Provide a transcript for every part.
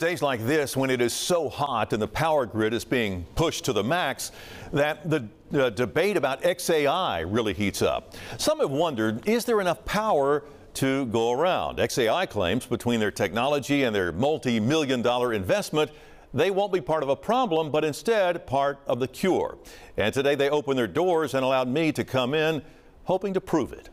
days like this, when it is so hot and the power grid is being pushed to the max, that the debate about xAI really heats up. Some have wondered, is there enough power to go around? xAI claims between their technology and their multi-million-dollar investment, they won't be part of a problem, but instead part of the cure. And today they opened their doors and allowed me to come in, hoping to prove it.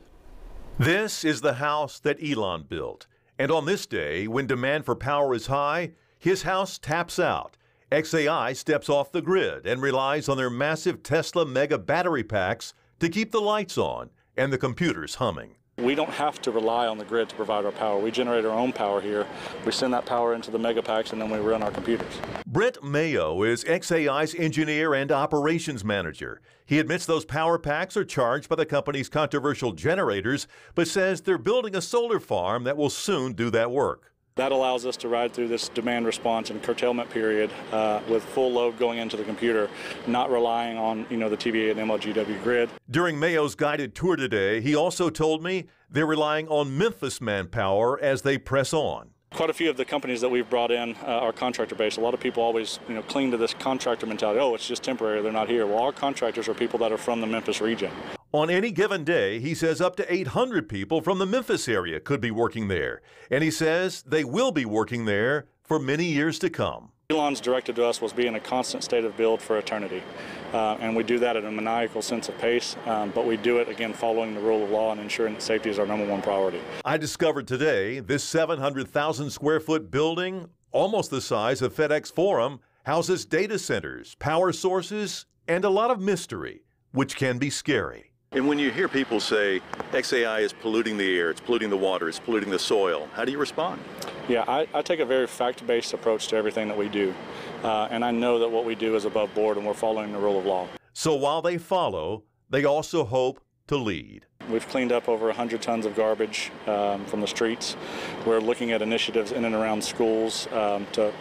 This is the house that Elon built. And on this day, when demand for power is high, his house taps out. xAI steps off the grid and relies on their massive Tesla mega battery packs to keep the lights on and the computers humming. We don't have to rely on the grid to provide our power. We generate our own power here. We send that power into the mega packs and then we run our computers. Brent Mayo is xAI's engineer and operations manager. He admits those power packs are charged by the company's controversial generators, but says they're building a solar farm that will soon do that work. That allows us to ride through this demand response and curtailment period with full load going into the computer, not relying on the TVA and MLGW grid. During Mayo's guided tour today, he also told me they're relying on Memphis manpower as they press on. Quite a few of the companies that we've brought in are contractor-based. A lot of people always cling to this contractor mentality. Oh, it's just temporary, they're not here. Well, our contractors are people that are from the Memphis region. On any given day, he says up to 800 people from the Memphis area could be working there. And he says they will be working there for many years to come. Elon's directive to us was be in a constant state of build for eternity. And we do that at a maniacal sense of pace, but we do it, again, following the rule of law and ensuring that safety is our #1 priority. I discovered today this 700,000 square foot building, almost the size of FedEx Forum, houses data centers, power sources, and a lot of mystery, which can be scary. And when you hear people say xAI is polluting the air, it's polluting the water, it's polluting the soil, how do you respond? Yeah, I take a very fact-based approach to everything that we do. And I know that what we do is above board and we're following the rule of law. So while they follow, they also hope to lead. We've cleaned up over 100 tons of garbage from the streets. We're looking at initiatives in and around schools to,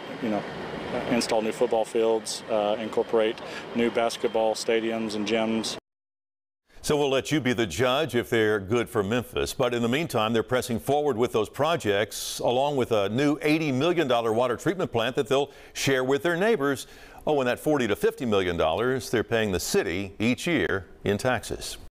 install new football fields, incorporate new basketball stadiums and gyms. So we'll let you be the judge if they're good for Memphis. But in the meantime, they're pressing forward with those projects, along with a new $80 million water treatment plant that they'll share with their neighbors. Oh, and that $40 to $50 million they're paying the city each year in taxes.